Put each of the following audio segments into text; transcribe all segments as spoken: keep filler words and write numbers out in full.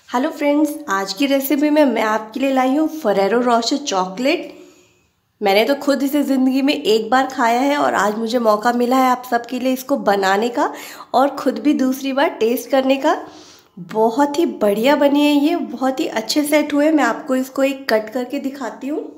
Hello friends, आज की recipe में मैं आपके लिए लाई हूँ फरेरो रोशर चॉकलेट। मैंने तो खुद इसे ज़िंदगी में एक बार खाया है और आज मुझे मौका मिला है आप सबके लिए इसको बनाने का और ख़ुद भी दूसरी बार टेस्ट करने का। बहुत ही बढ़िया बनी है ये, बहुत ही अच्छे सेट हुए। मैं आपको इसको एक कट करके दिखाती हूँ।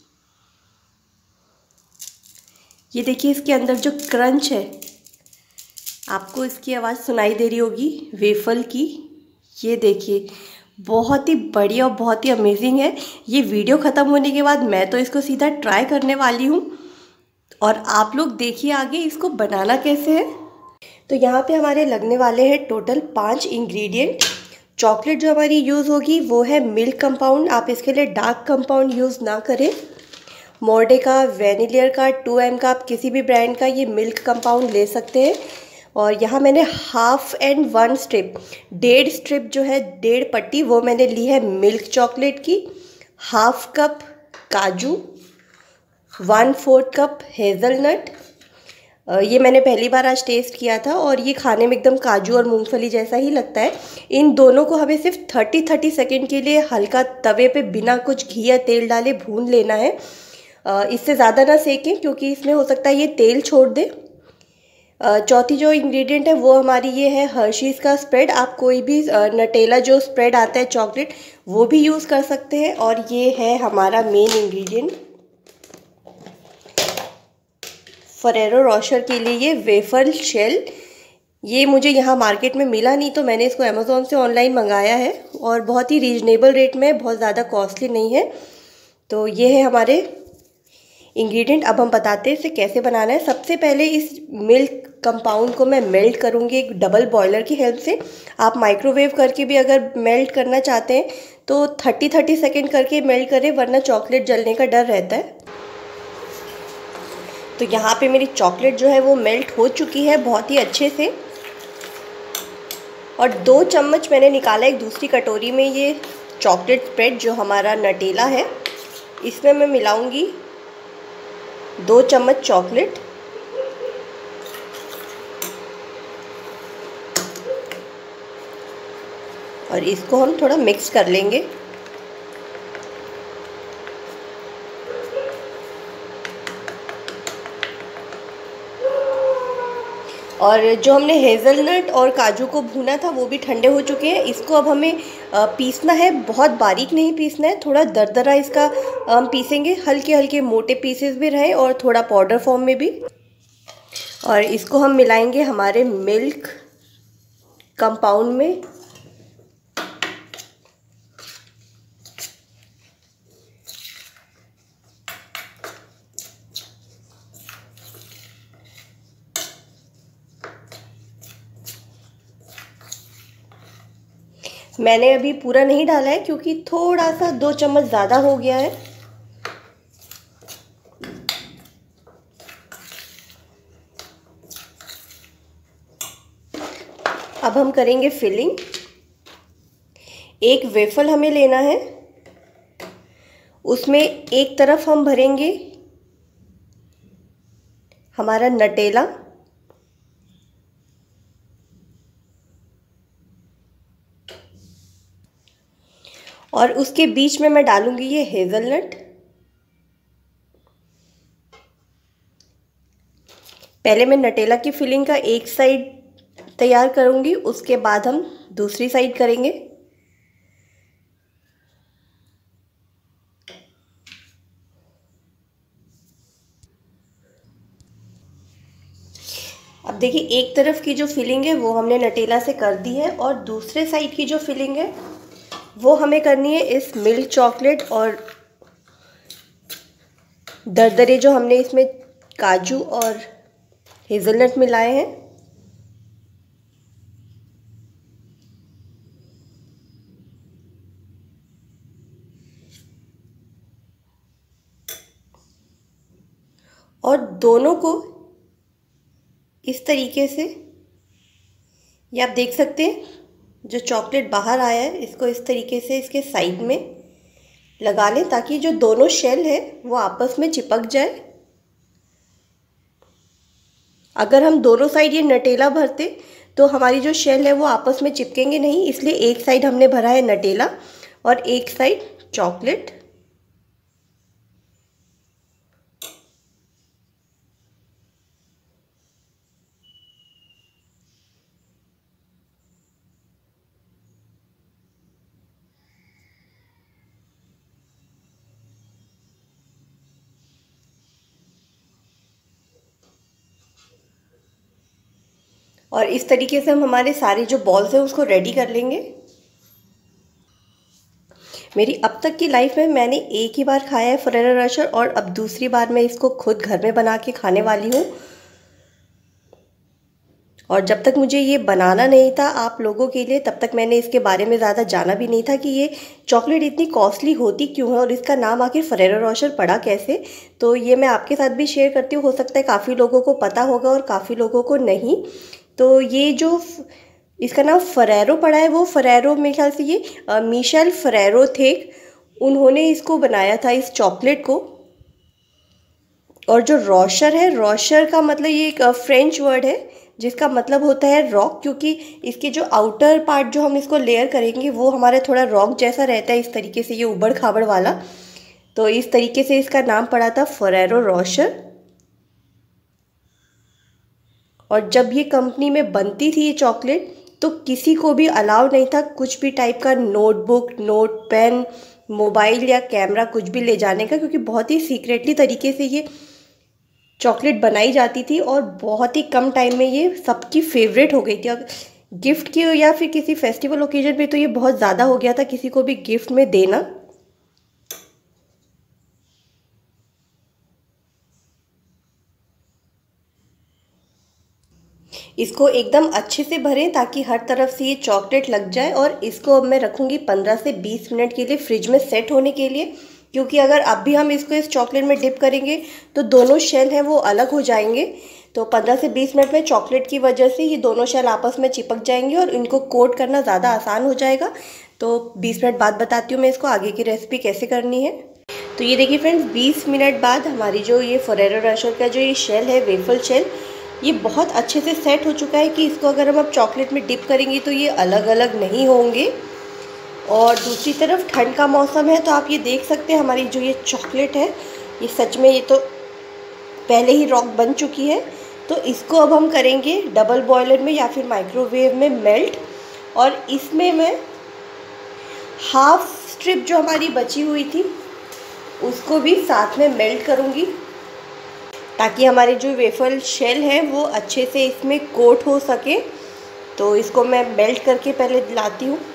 ये देखिए, इसके अंदर जो क्रंच है, आपको इसकी आवाज़ सुनाई दे रही होगी वेफल की। ये देखिए, बहुत ही बढ़िया और बहुत ही अमेजिंग है। ये वीडियो ख़त्म होने के बाद मैं तो इसको सीधा ट्राई करने वाली हूँ और आप लोग देखिए आगे इसको बनाना कैसे है। तो यहाँ पे हमारे लगने वाले हैं टोटल पाँच इंग्रेडिएंट। चॉकलेट जो हमारी यूज़ होगी वो है मिल्क कंपाउंड। आप इसके लिए डार्क कंपाउंड यूज़ ना करें। मोर्डे का, वेनिलियर का, टू एम का, आप किसी भी ब्रांड का ये मिल्क कंपाउंड ले सकते हैं। और यहाँ मैंने हाफ एंड वन स्ट्रिप, डेढ़ स्ट्रिप जो है, डेढ़ पट्टी, वो मैंने ली है मिल्क चॉकलेट की। हाफ कप काजू, वन फोर्थ कप हेज़लनट। ये मैंने पहली बार आज टेस्ट किया था और ये खाने में एकदम काजू और मूंगफली जैसा ही लगता है। इन दोनों को हमें सिर्फ थर्टी थर्टी सेकेंड के लिए हल्का तवे पे बिना कुछ घी या तेल डाले भून लेना है। इससे ज़्यादा ना सेकें क्योंकि इसमें हो सकता है ये तेल छोड़ दे। चौथी जो इंग्रेडिएंट है वो हमारी ये है हर्शीज़ का स्प्रेड। आप कोई भी नटेला जो स्प्रेड आता है चॉकलेट, वो भी यूज़ कर सकते हैं। और ये है हमारा मेन इंग्रेडिएंट फरेरो रोशर के लिए, ये वेफर शेल। ये मुझे यहाँ मार्केट में मिला नहीं तो मैंने इसको अमेज़ॉन से ऑनलाइन मंगाया है और बहुत ही रीजनेबल रेट में, बहुत ज़्यादा कॉस्टली नहीं है। तो ये है हमारे इंग्रेडिएंट। अब हम बताते हैं इसे कैसे बनाना है। सबसे पहले इस मिल्क कंपाउंड को मैं मेल्ट करूँगी एक डबल बॉयलर की हेल्प से। आप माइक्रोवेव करके भी अगर मेल्ट करना चाहते हैं तो थर्टी थर्टी सेकेंड करके मेल्ट करें, वरना चॉकलेट जलने का डर रहता है। तो यहाँ पे मेरी चॉकलेट जो है वो मेल्ट हो चुकी है बहुत ही अच्छे से। और दो चम्मच मैंने निकाला एक दूसरी कटोरी में ये चॉकलेट स्प्रेड जो हमारा नटेला है। इसमें मैं मिलाऊंगी दो चम्मच चॉकलेट। और इसको हम थोड़ा मिक्स कर लेंगे। और जो हमने हेज़लनट और काजू को भूना था वो भी ठंडे हो चुके हैं। इसको अब हमें पीसना है, बहुत बारीक नहीं पीसना है, थोड़ा दरदरा इसका हम पीसेंगे। हल्के हल्के मोटे पीसेस भी रहें और थोड़ा पाउडर फॉर्म में भी। और इसको हम मिलाएंगे हमारे मिल्क कंपाउंड में। मैंने अभी पूरा नहीं डाला है क्योंकि थोड़ा सा दो चम्मच ज़्यादा हो गया है। अब हम करेंगे फिलिंग। एक वेफल हमें लेना है, उसमें एक तरफ हम भरेंगे हमारा नटेला, और उसके बीच में मैं डालूंगी ये हेज़लनट। पहले मैं नटेला की फिलिंग का एक साइड तैयार करूंगी, उसके बाद हम दूसरी साइड करेंगे। अब देखिए, एक तरफ की जो फिलिंग है वो हमने नटेला से कर दी है और दूसरे साइड की जो फिलिंग है वो हमें करनी है इस मिल्क चॉकलेट और दरदरे जो हमने इसमें काजू और हेज़लनट मिलाए हैं। और दोनों को इस तरीके से, ये आप देख सकते हैं जो चॉकलेट बाहर आया है, इसको इस तरीके से इसके साइड में लगा लें ताकि जो दोनों शेल है वो आपस में चिपक जाए। अगर हम दोनों साइड ये नटेला भरते तो हमारी जो शेल है वो आपस में चिपकेंगे नहीं, इसलिए एक साइड हमने भरा है नटेला और एक साइड चॉकलेट। और इस तरीके से हम हमारे सारे जो बॉल्स हैं उसको रेडी कर लेंगे। मेरी अब तक की लाइफ में मैंने एक ही बार खाया है फरेरो रोशर, और अब दूसरी बार मैं इसको खुद घर में बना के खाने वाली हूँ। और जब तक मुझे ये बनाना नहीं था आप लोगों के लिए, तब तक मैंने इसके बारे में ज़्यादा जाना भी नहीं था कि ये चॉकलेट इतनी कॉस्टली होती क्यों है और इसका नाम आखिर फरेरो रोशर पड़ा कैसे। तो ये मैं आपके साथ भी शेयर करती हूँ, हो सकता है काफ़ी लोगों को पता होगा और काफ़ी लोगों को नहीं। तो ये जो इसका नाम फरेरो पड़ा है, वो फरेरो मेरे ख्याल से ये मिशेल फरेरो थे, उन्होंने इसको बनाया था इस चॉकलेट को। और जो रोशर है, रोशर का मतलब ये एक फ्रेंच वर्ड है जिसका मतलब होता है रॉक, क्योंकि इसके जो आउटर पार्ट जो हम इसको लेयर करेंगे वो हमारा थोड़ा रॉक जैसा रहता है, इस तरीके से ये उबड़ खाबड़ वाला। तो इस तरीके से इसका नाम पड़ा था फरेरो रोशर। और जब ये कंपनी में बनती थी ये चॉकलेट, तो किसी को भी अलाउ नहीं था कुछ भी टाइप का नोटबुक, नोट पेन, मोबाइल या कैमरा कुछ भी ले जाने का, क्योंकि बहुत ही सीक्रेटली तरीके से ये चॉकलेट बनाई जाती थी और बहुत ही कम टाइम में ये सबकी फेवरेट हो गई थी। और गिफ्ट की या फिर किसी फेस्टिवल ओकेजन पे तो ये बहुत ज़्यादा हो गया था किसी को भी गिफ्ट में देना। इसको एकदम अच्छे से भरें ताकि हर तरफ से ये चॉकलेट लग जाए। और इसको अब मैं रखूँगी पंद्रह से बीस मिनट के लिए फ्रिज में सेट होने के लिए, क्योंकि अगर अब भी हम इसको इस चॉकलेट में डिप करेंगे तो दोनों शेल हैं वो अलग हो जाएंगे। तो पंद्रह से बीस मिनट में चॉकलेट की वजह से ये दोनों शेल आपस में चिपक जाएंगे और इनको कोट करना ज़्यादा आसान हो जाएगा। तो बीस मिनट बाद बताती हूँ मैं इसको आगे की रेसिपी कैसे करनी है। तो ये देखिए फ्रेंड्स, बीस मिनट बाद हमारी जो ये फरेरो रोशर का जो ये शेल है, वेफल शेल, ये बहुत अच्छे से सेट हो चुका है कि इसको अगर हम अब चॉकलेट में डिप करेंगे तो ये अलग अलग नहीं होंगे। और दूसरी तरफ ठंड का मौसम है, तो आप ये देख सकते हैं हमारी जो ये चॉकलेट है ये सच में ये तो पहले ही रॉक बन चुकी है। तो इसको अब हम करेंगे डबल बॉयलर में या फिर माइक्रोवेव में मेल्ट। और इसमें मैं हाफ स्ट्रिप जो हमारी बची हुई थी उसको भी साथ में मेल्ट करूँगी, ताकि हमारे जो वेफल शेल है वो अच्छे से इसमें कोट हो सके। तो इसको मैं मेल्ट करके पहले लाती हूँ।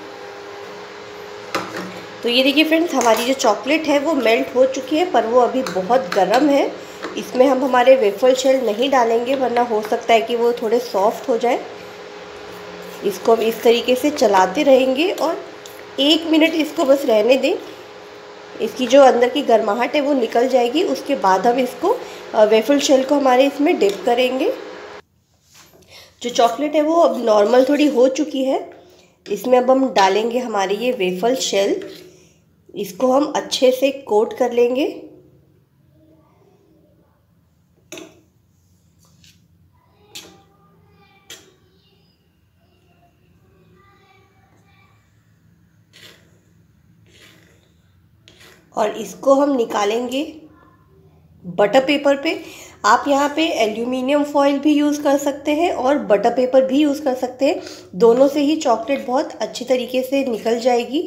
तो ये देखिए फ्रेंड्स, हमारी जो चॉकलेट है वो मेल्ट हो चुकी है, पर वो अभी बहुत गर्म है। इसमें हम हमारे वेफल शेल नहीं डालेंगे, वरना हो सकता है कि वो थोड़े सॉफ्ट हो जाए। इसको हम इस तरीके से चलाते रहेंगे और एक मिनट इसको बस रहने दें, इसकी जो अंदर की गर्माहट है वो निकल जाएगी। उसके बाद हम इसको वेफल शेल को हमारे इसमें डिप करेंगे। जो चॉकलेट है वो अब नॉर्मल थोड़ी हो चुकी है, इसमें अब हम डालेंगे हमारे ये वेफल शेल। इसको हम अच्छे से कोट कर लेंगे। और इसको हम निकालेंगे बटर पेपर पे। आप यहाँ पे एल्यूमिनियम फॉइल भी यूज़ कर सकते हैं और बटर पेपर भी यूज़ कर सकते हैं, दोनों से ही चॉकलेट बहुत अच्छी तरीके से निकल जाएगी।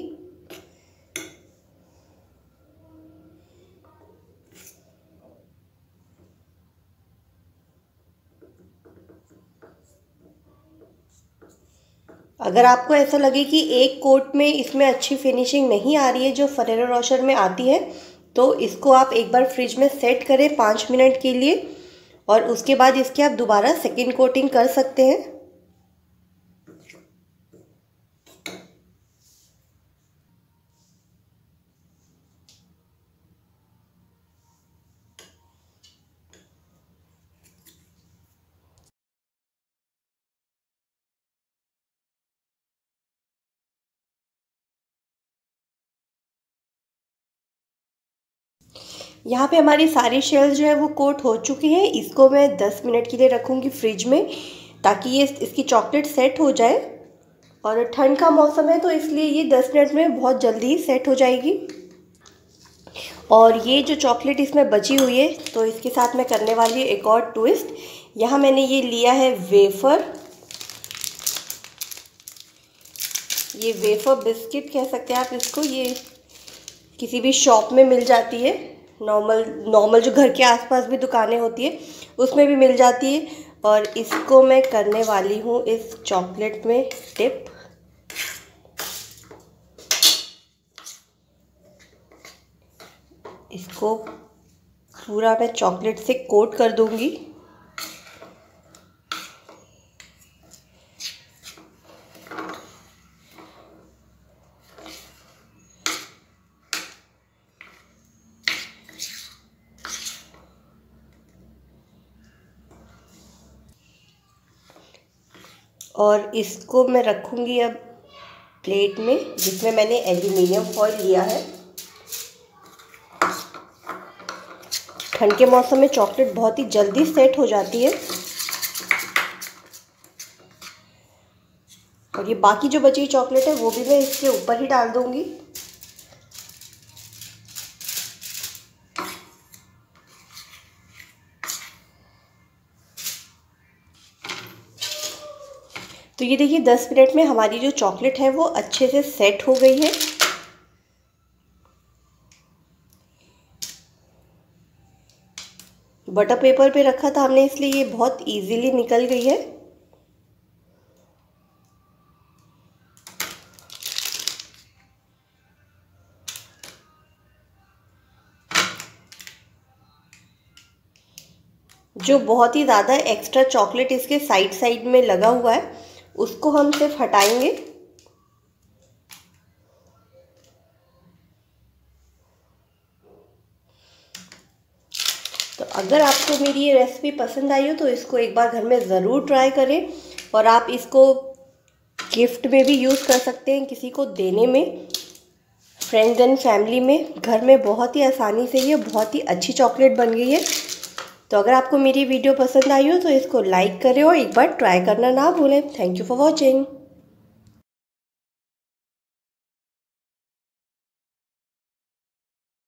अगर आपको ऐसा लगे कि एक कोट में इसमें अच्छी फिनिशिंग नहीं आ रही है जो फरेरो रोशर में आती है, तो इसको आप एक बार फ्रिज में सेट करें पाँच मिनट के लिए और उसके बाद इसके आप दोबारा सेकेंड कोटिंग कर सकते हैं। यहाँ पे हमारी सारी शेल जो है वो कोट हो चुकी हैं। इसको मैं दस मिनट के लिए रखूँगी फ्रिज में, ताकि ये इसकी चॉकलेट सेट हो जाए। और ठंड का मौसम है तो इसलिए ये दस मिनट में बहुत जल्दी ही सेट हो जाएगी। और ये जो चॉकलेट इसमें बची हुई है तो इसके साथ मैं करने वाली हूँ एक और ट्विस्ट। यहाँ मैंने ये लिया है वेफ़र, ये वेफ़र बिस्किट कह सकते हैं आप इसको। ये किसी भी शॉप में मिल जाती है, नॉर्मल नॉर्मल जो घर के आसपास भी दुकानें होती है उसमें भी मिल जाती है। और इसको मैं करने वाली हूँ इस चॉकलेट में डिप। इसको पूरा मैं चॉकलेट से कोट कर दूंगी। और इसको मैं रखूंगी अब प्लेट में, जिसमें मैंने एल्युमिनियम फॉइल लिया है। ठंड के मौसम में चॉकलेट बहुत ही जल्दी सेट हो जाती है। और ये बाकी जो बची हुई चॉकलेट है वो भी मैं इसके ऊपर ही डाल दूंगी। तो ये देखिए दस मिनट में हमारी जो चॉकलेट है वो अच्छे से सेट हो गई है। बटर पेपर पे रखा था हमने इसलिए ये बहुत इजीली निकल गई है। जो बहुत ही ज़्यादा एक्स्ट्रा चॉकलेट इसके साइड साइड में लगा हुआ है उसको हम सिर्फ हटाएंगे। तो अगर आपको मेरी ये रेसिपी पसंद आई हो तो इसको एक बार घर में ज़रूर ट्राई करें। और आप इसको गिफ्ट में भी यूज़ कर सकते हैं, किसी को देने में, फ्रेंड्स एंड फैमिली में। घर में बहुत ही आसानी से ये बहुत ही अच्छी चॉकलेट बन गई है। तो अगर आपको मेरी वीडियो पसंद आई हो तो इसको लाइक करें और एक बार ट्राई करना ना भूलें। Thank you for watching.